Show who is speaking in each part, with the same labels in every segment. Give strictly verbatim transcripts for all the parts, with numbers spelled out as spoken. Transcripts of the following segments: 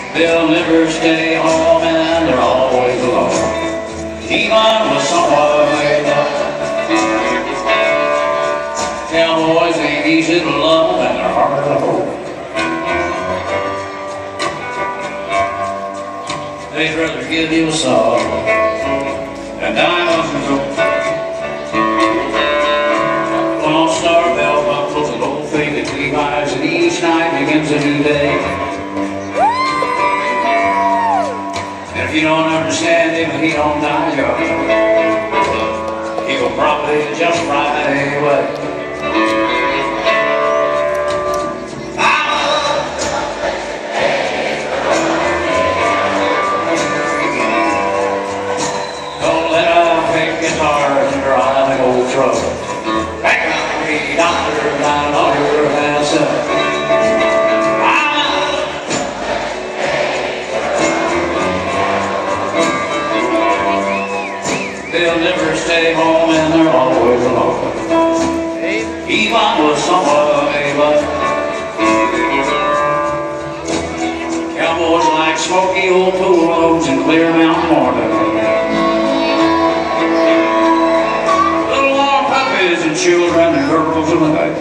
Speaker 1: They'll never stay home and they're always alone, even with someone they love. Cowboys ain't easy to love and they're hard to hold. They'd rather give you a song than diamonds and gold. Lone Star bell buckles and old faded Levi's, and each night begins a new day. And if you don't understand him, he don't die young. He'll probably just ride away. Guitars and driving old truck. Back on me, doctor, not all your answer. They'll never stay home and they're always alone, even with someone they love. Cowboys like smoky old pool roads and clear mountain morning. And children and girls alike.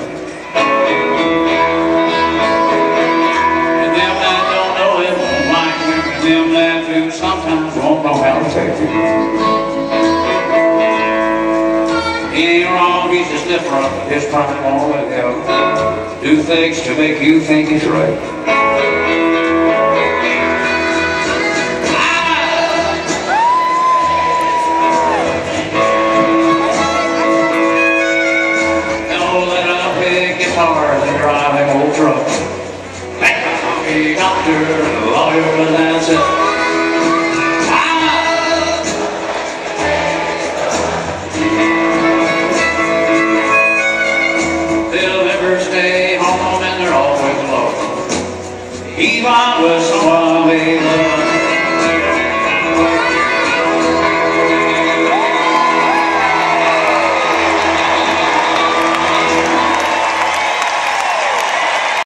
Speaker 1: And them that don't know him won't like him, and them that do sometimes won't know how to take him. He ain't wrong, he's just different, but his pride won't let him do things to make you think he's right. Guitars and driving old trucks. Back on me, doctor, and lawyer, and that's it. They'll never stay home and they're always alone, even with someone they love.